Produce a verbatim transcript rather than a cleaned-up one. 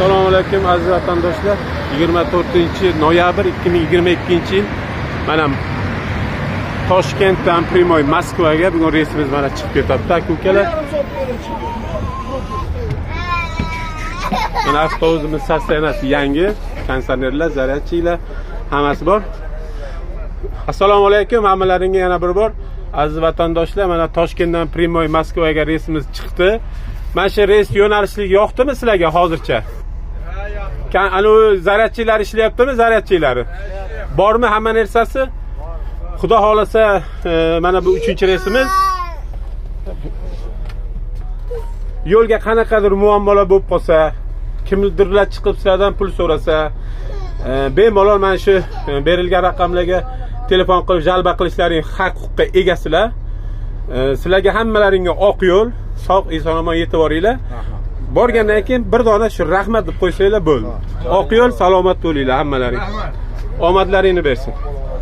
Assalomu alaykum aziz vatandoshlar. yigirma to'rtinchi noyabr ikki ming yigirma ikkinchi yil mana Toshkentdan Primoy Moskvaga bugun reysimiz mana chiqib ketadi. Aka-ukalar. Mana avtobusimiz sostanasi yangi, konsernerlar, zaryadchilar hammasi bor. Assalomu alaykum hammalaringga yana bir bor. Aziz vatandoshlar, mana Toshkentdan Primoy Moskvaga reysimiz chiqdi. Mana shu reys yo'nalishligi yoqdimi sizlarga hozircha? Ana zaryadchilar ishlayaptimi, zaryadchilari? Bormi hamma narsasi? Xudo xolasa mana bu uchinchi reysimiz. Yo'lga qanaqadir muammolar bo'lib qolsa, kimdirlar chiqib sizlardan pul so'rasa, bemalol mana shu berilgan raqamlarga telefon qilib jalba qilishlaring haq-huquqqa egasizlar. Sizlarga hammalaringga oq yo'l, sog' eson-omon yetib boringlar. Borgandan keyin bir dona shu rahmat deb qo'ysanglar bo'ldi. Oq yo'l, salomat bo'linglar hammalaring. Omadlaringni bersin.